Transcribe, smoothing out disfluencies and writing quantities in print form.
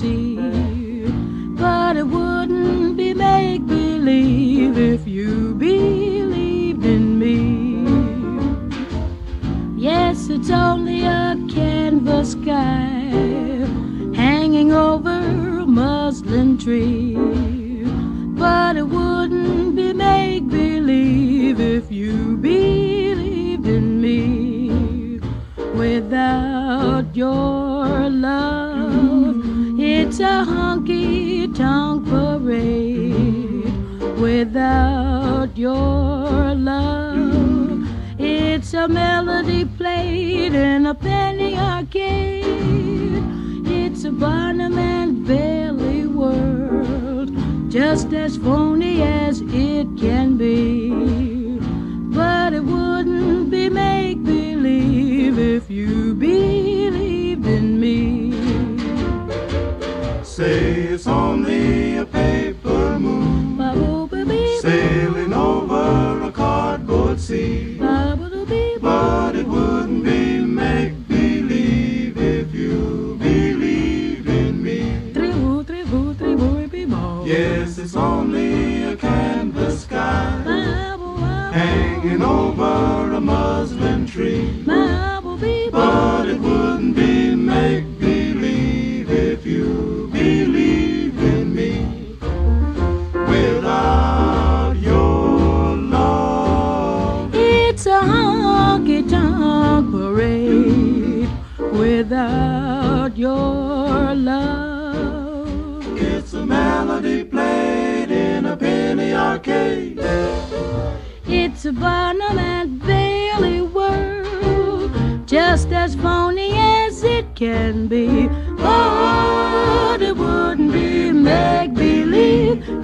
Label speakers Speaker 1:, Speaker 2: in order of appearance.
Speaker 1: see. But it wouldn't be make-believe if you believed in me. Yes, it's only a canvas sky hanging over a muslin tree. But it wouldn't be make-believe if you believed in me. Without your love, it's a honky-tonk parade. Without your love, it's a melody played in a penny arcade. It's a Barnum and Bailey world, just as phony as it can be. But it wouldn't be make-believe if you believed in me.
Speaker 2: Say it's only a paper moon sailing over a cardboard sea. But it wouldn't be make-believe if you believed in me. Yes, it's only a canvas sky hanging over a muslin tree. But it wouldn't be make-believe if you believed in me. Without your love,
Speaker 1: it's a honky-tonk parade. Without your love,
Speaker 2: it's a melody played in a penny arcade.
Speaker 1: It's a Barnum and Bailey world, just as phony as it can be. But it wouldn't be make-believe